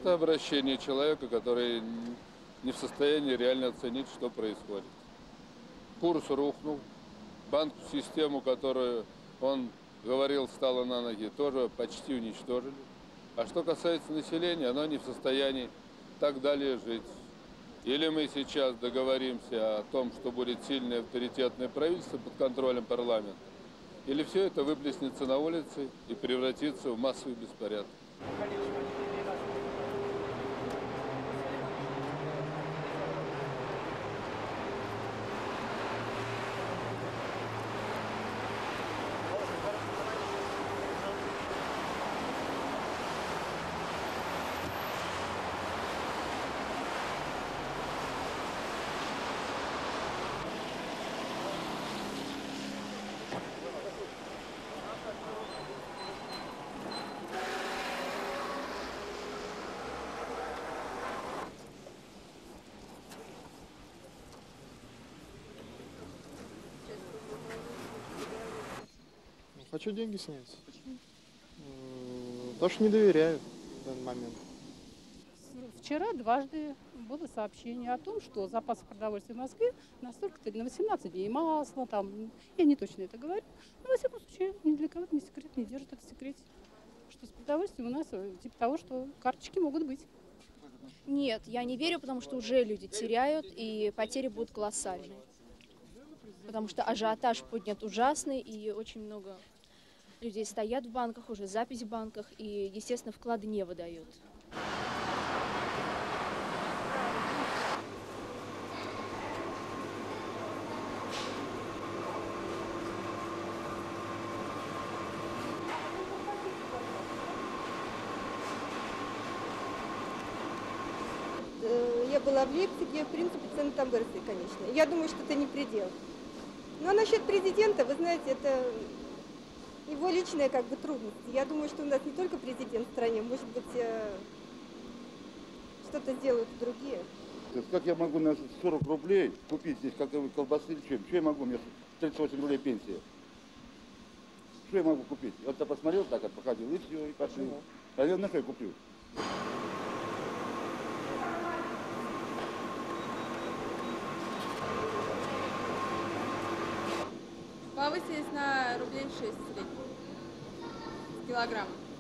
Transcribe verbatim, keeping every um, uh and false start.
Это обращение человека, который не в состоянии реально оценить, что происходит. Курс рухнул, банковскую систему, которую он говорил, стала на ноги, тоже почти уничтожили. А что касается населения, оно не в состоянии так далее жить. Или мы сейчас договоримся о том, что будет сильное авторитетное правительство под контролем парламента, или все это выплеснется на улице и превратится в массовый беспорядок. Хочу деньги снять. Почему? Потому что не доверяю в данный момент. Вчера дважды было сообщение о том, что запасы продовольствия в Москве настолько-то на восемнадцать дней масло, там, я не точно это говорю, но, во всяком случае, ни для кого не секрет, не держит это в секрете, что с продовольствием у нас типа того, что карточки могут быть. Нет, я не верю, потому что уже люди теряют, и потери будут колоссальные. Потому что ажиотаж поднят ужасный, и очень много людей стоят в банках, уже запись в банках, и, естественно, вклады не выдают. Я была в Лейпциге, в принципе, цены там выросли, конечно. Я думаю, что это не предел. Но насчет президента, вы знаете, это его личная как бы трудность. Я думаю, что у нас не только президент в стране, может быть, что-то сделают и другие. Как я могу на сорок рублей купить здесь как колбасы или чем? Что я могу? У меня тридцать восемь рублей пенсия. Что я могу купить? Вот я посмотрел, так вот походил, и все, и пошли. А я на что я куплю? Повысились на рублей шесть в среднем с килограмма.